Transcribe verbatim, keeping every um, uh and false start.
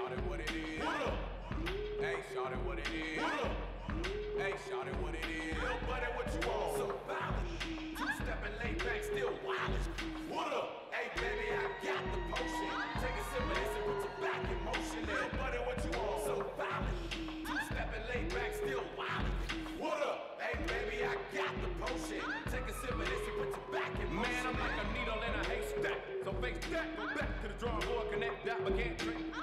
shawty, what it is? What up? Hey, shawty, what it is? What up? Hey, shawty, what it is? Little buddy, what you want? So violent, two-stepping, laid back, still wild. What up? Hey, baby, I got the potion. Take a sip of this and put your back in motion. Little buddy, what you want? So violent, two-stepping, laid back, still wild. What up? Hey, baby, I got the potion. Take a sip of this and put your back in motion. Man, I'm like a needle in a haystack. So face that, go back to the drawing board, connect that, but can't drink.